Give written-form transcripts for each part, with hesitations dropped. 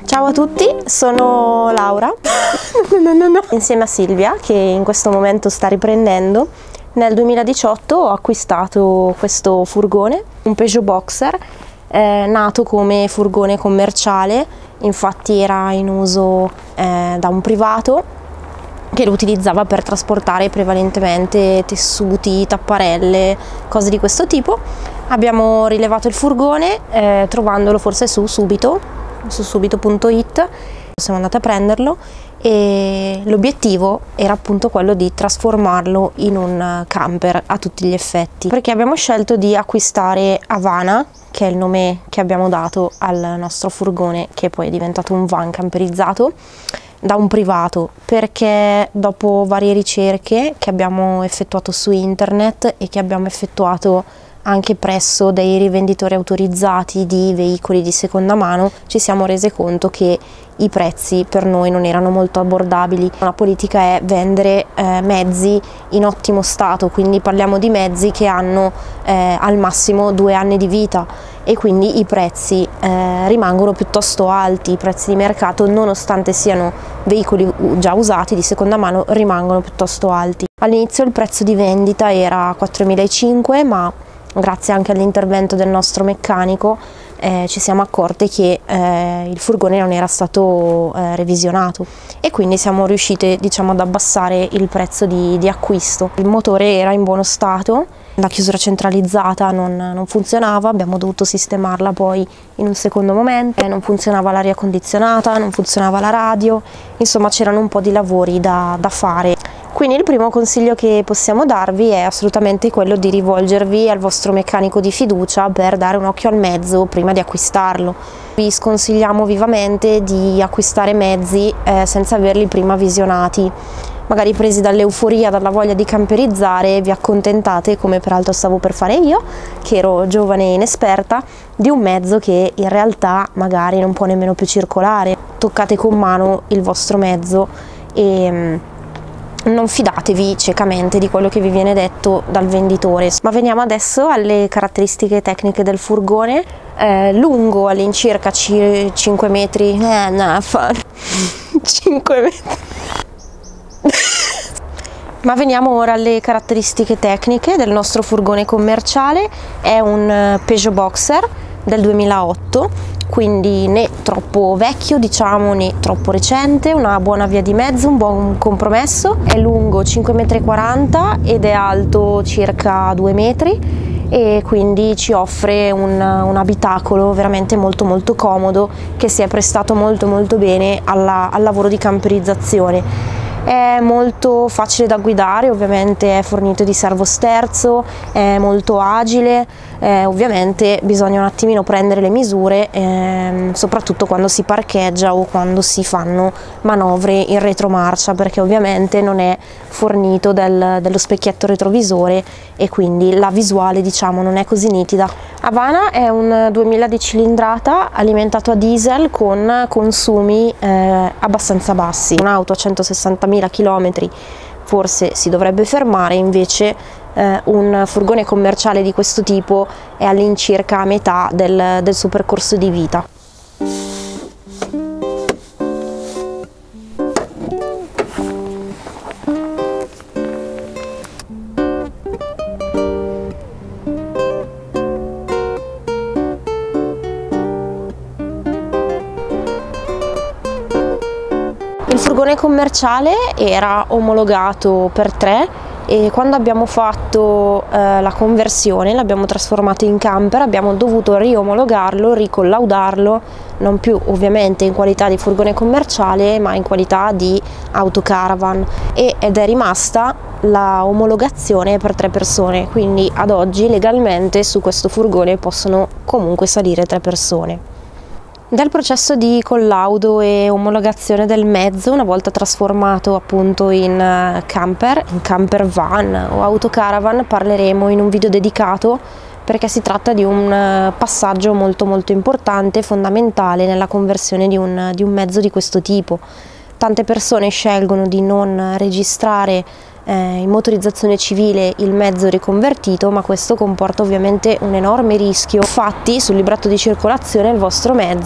Ciao a tutti, sono Laura insieme a Silvia, che in questo momento sta riprendendo. Nel 2018 ho acquistato questo furgone, un Peugeot Boxer, nato come furgone commerciale. Infatti era in uso da un privato che lo utilizzava per trasportare prevalentemente tessuti, tapparelle, cose di questo tipo. Abbiamo rilevato il furgone trovandolo forse su subito.it, siamo andati a prenderlo e l'obiettivo era appunto quello di trasformarlo in un camper a tutti gli effetti, perché abbiamo scelto di acquistare Havana, che è il nome che abbiamo dato al nostro furgone, che poi è diventato un van camperizzato, da un privato, perché dopo varie ricerche che abbiamo effettuato su internet e che abbiamo effettuato anche presso dei rivenditori autorizzati di veicoli di seconda mano, ci siamo rese conto che i prezzi per noi non erano molto abbordabili. La politica è vendere mezzi in ottimo stato, quindi parliamo di mezzi che hanno al massimo 2 anni di vita, e quindi i prezzi rimangono piuttosto alti. I prezzi di mercato, nonostante siano veicoli già usati di seconda mano, rimangono piuttosto alti. All'inizio il prezzo di vendita era 4.500, ma grazie anche all'intervento del nostro meccanico ci siamo accorte che il furgone non era stato revisionato, e quindi siamo riuscite, diciamo, ad abbassare il prezzo di acquisto. Il motore era in buono stato, la chiusura centralizzata non funzionava, abbiamo dovuto sistemarla poi in un secondo momento, non funzionava l'aria condizionata, non funzionava la radio, insomma c'erano un po' di lavori da fare. Quindi il primo consiglio che possiamo darvi è assolutamente quello di rivolgervi al vostro meccanico di fiducia per dare un occhio al mezzo prima di acquistarlo. Vi sconsigliamo vivamente di acquistare mezzi senza averli prima visionati. Magari presi dall'euforia, dalla voglia di camperizzare, vi accontentate, come peraltro stavo per fare io, che ero giovane e inesperta, di un mezzo che in realtà magari non può nemmeno più circolare. Toccate con mano il vostro mezzo e non fidatevi ciecamente di quello che vi viene detto dal venditore. Ma veniamo adesso alle caratteristiche tecniche del furgone. Lungo all'incirca 5 metri, 5 metri. Ma veniamo ora alle caratteristiche tecniche del nostro furgone commerciale. È un Peugeot Boxer del 2008, quindi né troppo vecchio, diciamo, né troppo recente, una buona via di mezzo, un buon compromesso. È lungo 5,40 m ed è alto circa 2 metri, e quindi ci offre un abitacolo veramente molto comodo, che si è prestato molto bene al lavoro di camperizzazione. È molto facile da guidare, ovviamente è fornito di servosterzo, è molto agile, ovviamente bisogna un attimino prendere le misure, soprattutto quando si parcheggia o quando si fanno manovre in retromarcia, perché ovviamente non è fornito dello specchietto retrovisore e quindi la visuale, diciamo, non è così nitida. Havana è un 2000 di cilindrata alimentato a diesel con consumi abbastanza bassi. Un'auto a 160.000 km forse si dovrebbe fermare, invece un furgone commerciale di questo tipo è all'incirca a metà del suo percorso di vita. Il furgone commerciale era omologato per 3, e quando abbiamo fatto la conversione, l'abbiamo trasformato in camper, abbiamo dovuto riomologarlo, ricollaudarlo, non più ovviamente in qualità di furgone commerciale ma in qualità di autocaravan, ed è rimasta la omologazione per 3 persone, quindi ad oggi legalmente su questo furgone possono comunque salire 3 persone. Dal processo di collaudo e omologazione del mezzo, una volta trasformato appunto in camper van o autocaravan, parleremo in un video dedicato, perché si tratta di un passaggio molto importante, fondamentale nella conversione di un mezzo di questo tipo. Tante persone scelgono di non registrare in motorizzazione civile il mezzo riconvertito, ma questo comporta ovviamente un enorme rischio. Infatti sul libretto di circolazione il vostro mezzo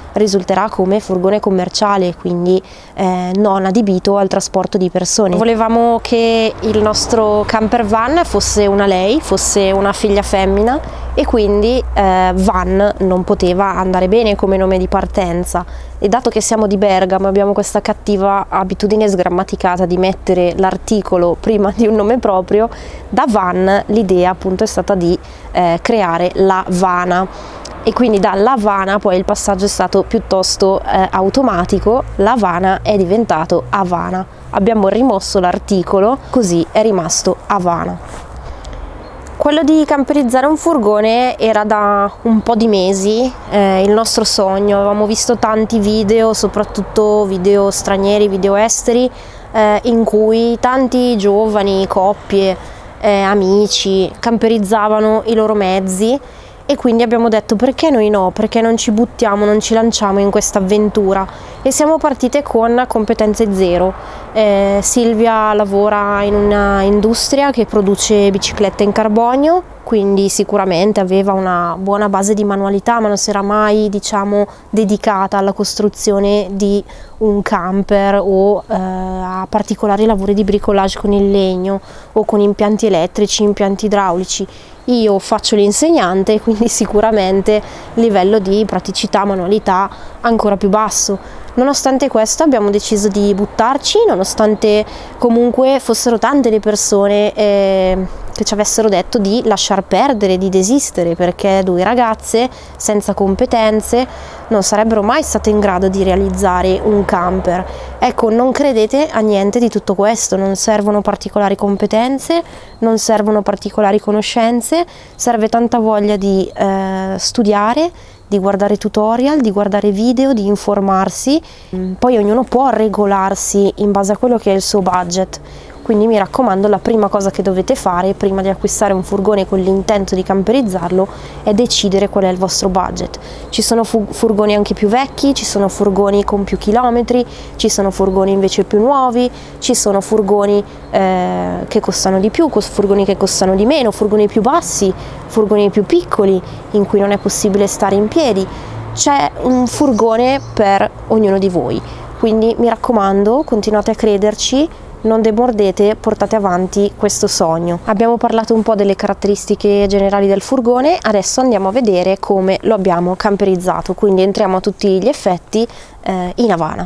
risulterà come furgone commerciale, quindi non adibito al trasporto di persone. Volevamo che il nostro camper van fosse una lei, fosse una figlia femmina, e quindi van non poteva andare bene come nome di partenza, e dato che siamo di Bergamo abbiamo questa cattiva abitudine sgrammaticata di mettere l'articolo prima di un nome proprio, da van l'idea appunto è stata di creare la Vana, e quindi dalla Vana poi il passaggio è stato piuttosto automatico, la Vana è diventato Havana, abbiamo rimosso l'articolo, così è rimasto Havana. Quello di camperizzare un furgone era da un po' di mesi il nostro sogno. Avevamo visto tanti video, soprattutto video stranieri, video esteri, in cui tanti giovani, coppie, amici camperizzavano i loro mezzi, e quindi abbiamo detto perché noi no, perché non ci buttiamo, non ci lanciamo in questa avventura, e siamo partite con competenze zero. Silvia lavora in una industria che produce biciclette in carbonio, quindi sicuramente aveva una buona base di manualità, ma non si era mai, diciamo, dedicata alla costruzione di un camper o a particolari lavori di bricolage con il legno o con impianti elettrici, impianti idraulici. Io faccio l'insegnante, quindi sicuramente livello di praticità, manualità ancora più basso. Nonostante questo abbiamo deciso di buttarci, nonostante comunque fossero tante le persone che ci avessero detto di lasciar perdere, di desistere, perché due ragazze senza competenze non sarebbero mai state in grado di realizzare un camper. Ecco, non credete a niente di tutto questo, non servono particolari competenze, non servono particolari conoscenze, serve tanta voglia di studiare, di guardare tutorial, di guardare video, di informarsi. Poi ognuno può regolarsi in base a quello che è il suo budget. Quindi mi raccomando, la prima cosa che dovete fare prima di acquistare un furgone con l'intento di camperizzarlo è decidere qual è il vostro budget. Ci sono furgoni anche più vecchi, ci sono furgoni con più chilometri, ci sono furgoni invece più nuovi, ci sono furgoni che costano di più, furgoni che costano di meno, furgoni più bassi, furgoni più piccoli in cui non è possibile stare in piedi. C'è un furgone per ognuno di voi, quindi mi raccomando, continuate a crederci, non demordete, portate avanti questo sogno. Abbiamo parlato un po' delle caratteristiche generali del furgone, adesso andiamo a vedere come lo abbiamo camperizzato, quindi entriamo a tutti gli effetti in Havana.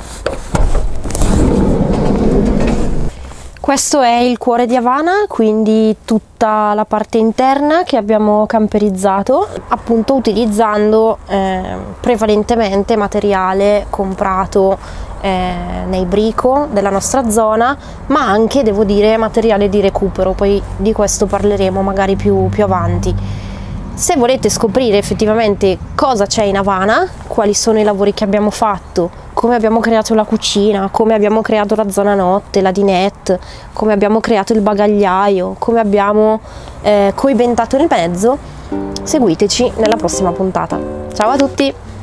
Questo è il cuore di Havana, quindi tutta la parte interna che abbiamo camperizzato, appunto utilizzando prevalentemente materiale comprato nei brico della nostra zona, ma anche, devo dire, materiale di recupero, poi di questo parleremo magari più avanti. Se volete scoprire effettivamente cosa c'è in Havana, quali sono i lavori che abbiamo fatto, come abbiamo creato la cucina, come abbiamo creato la zona notte, la dinette, come abbiamo creato il bagagliaio, come abbiamo coibentato nel mezzo, seguiteci nella prossima puntata. Ciao a tutti!